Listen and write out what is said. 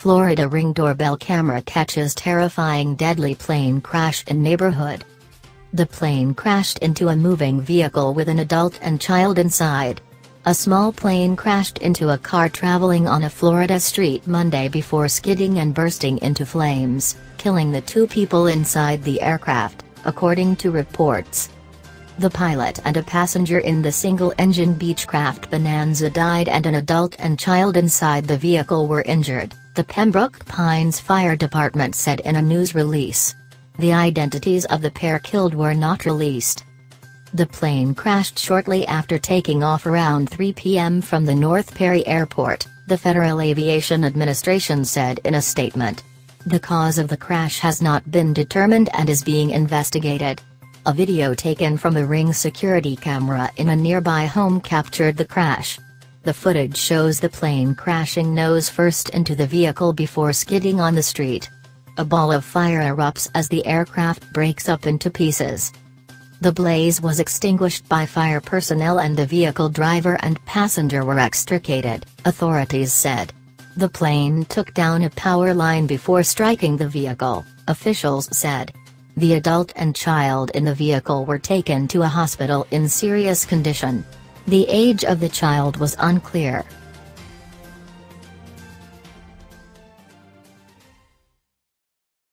Florida Ring doorbell camera catches terrifying deadly plane crash in neighborhood. The plane crashed into a moving vehicle with an adult and child inside. A small plane crashed into a car traveling on a Florida street Monday before skidding and bursting into flames, killing the two people inside the aircraft, according to reports. The pilot and a passenger in the single-engine Beechcraft Bonanza died and an adult and child inside the vehicle were injured, the Pembroke Pines Fire Department said in a news release. The identities of the pair killed were not released. The plane crashed shortly after taking off around 3 p.m. from the North Perry Airport, the Federal Aviation Administration said in a statement. The cause of the crash has not been determined and is being investigated. A video taken from a Ring security camera in a nearby home captured the crash. The footage shows the plane crashing nose first into the vehicle before skidding on the street. A ball of fire erupts as the aircraft breaks up into pieces. The blaze was extinguished by fire personnel and the vehicle driver and passenger were extricated, authorities said. The plane took down a power line before striking the vehicle, officials said. The adult and child in the vehicle were taken to a hospital in serious condition. The age of the child was unclear.